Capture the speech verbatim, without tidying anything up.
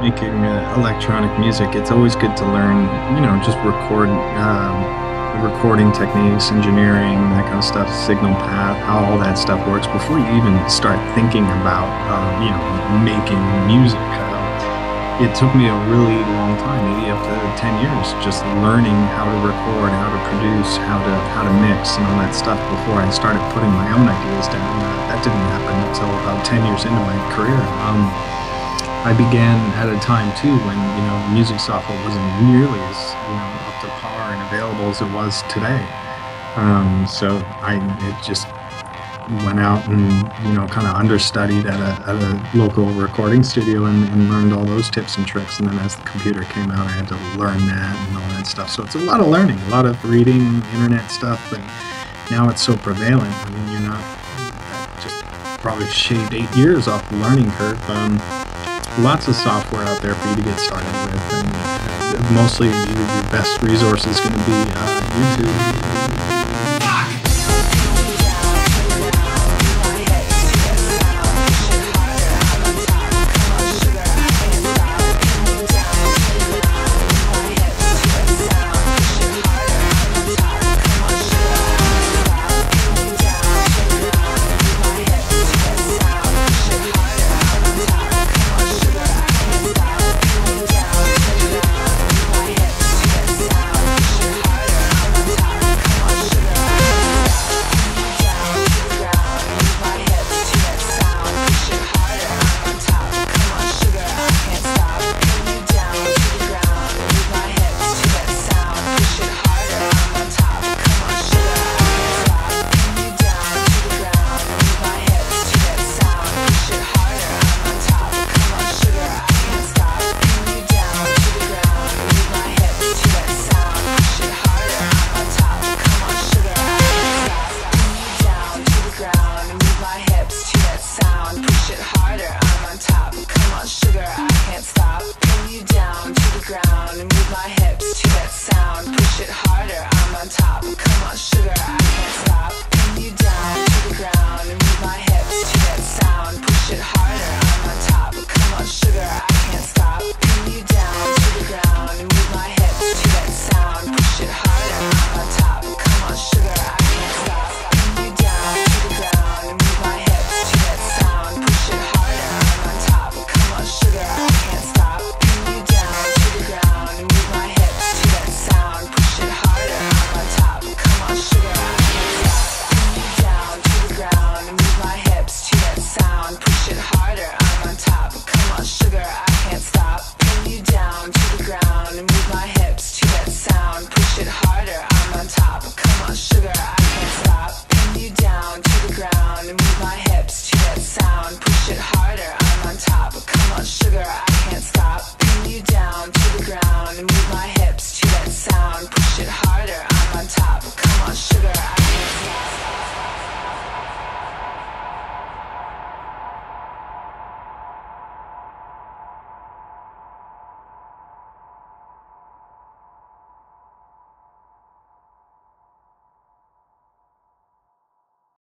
making uh, electronic music, it's always good to learn, you know, just record, um, recording techniques, engineering, that kind of stuff, signal path, how all that stuff works before you even start thinking about, uh, you know, making music. Uh, it took me a really long time, maybe up to ten years, just learning how to record, how to produce, how to how to mix, and all that stuff before I started putting my own ideas down. Uh, that didn't happen until about ten years into my career. Um, I began at a time too when, you know, music software wasn't nearly as, you know, up to par and available as it was today. Um, so I it just went out and, you know, kind of understudied at a, at a local recording studio and, and learned all those tips and tricks. And then as the computer came out, I had to learn that and all that stuff. So it's a lot of learning, a lot of reading, internet stuff. And now it's so prevalent. I mean, you're not that just probably shaved eight years off the learning curve. Um, lots of software out there for you to get started with. And uh, mostly your, your best resource is going to be uh, YouTube. Push it harder, I'm on top. Come on, sugar. I